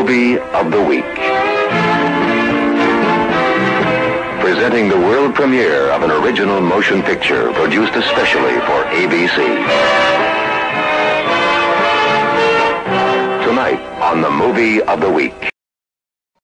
Movie of the Week. Presenting the world premiere of an original motion picture produced especially for ABC. Tonight on the Movie of the Week.